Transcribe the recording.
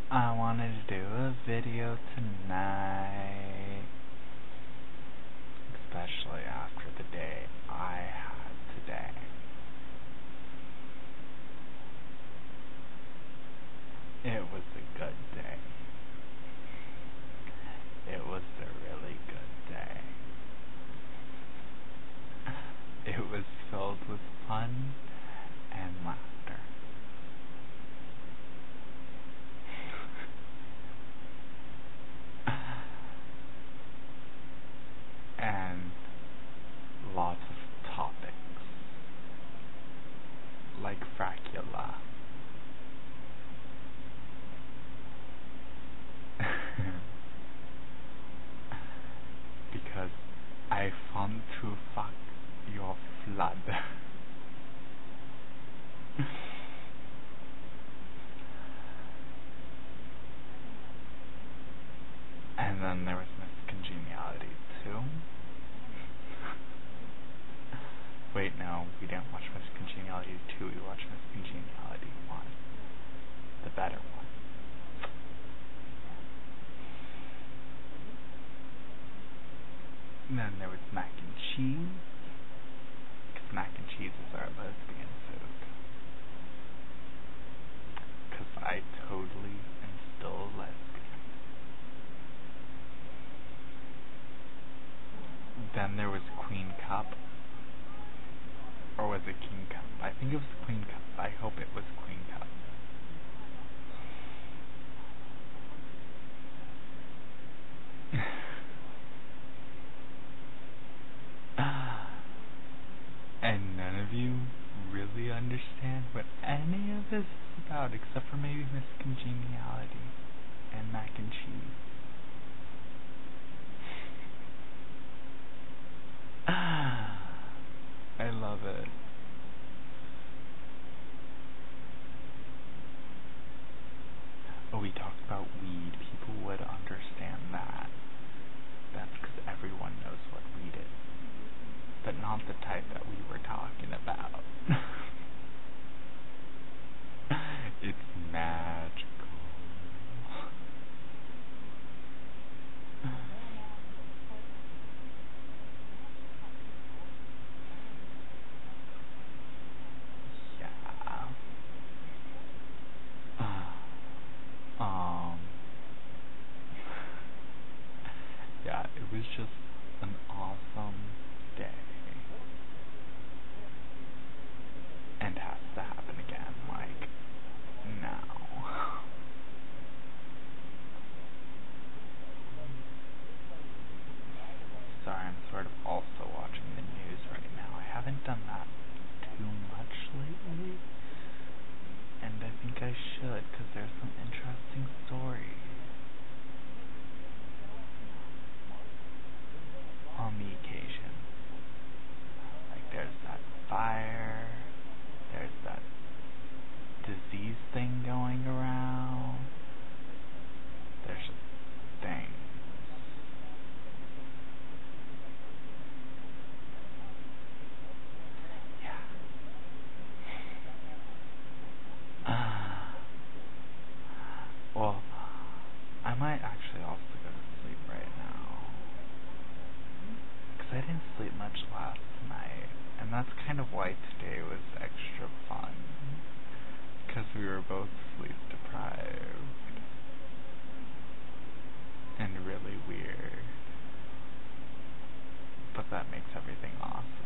I wanted to do a video tonight, especially after the day I had today. It was a good day. It was a really good day. It was filled with fun and laughter. And lots of topics, like fracula. Because I want to fuck your flood. And then there was Miss Congeniality too. Wait, no, we didn't watch Miss Congeniality 2, we watched Miss Congeniality 1. The better one. And then there was mac and cheese, because mac and cheese is our lesbian food. Because I totally am still a lesbian. Then there was Queen Cup. Or was it King Cup? I think it was Queen Cup. I hope it was Queen Cup. And none of you really understand what any of this is about, except for maybe Miss Congeniality and mac and cheese. I love it. Oh, we talked about weed. People would understand that. That's because everyone knows what weed is. But not the type that we were talking about. It's magical. Yeah, it was just an awesome day. And has to happen again, like, now. Sorry, I'm sort of also watching the news right now. I haven't done that too much lately. And I think I should, because there's some interesting stories on the occasion. Like there's that fire, there's that disease thing going around, there's just things. Well, I might actually also go to sleep right now, because I didn't sleep much last night, and that's kind of why today was extra fun, because we were both sleep deprived, and really weird, but that makes everything awesome.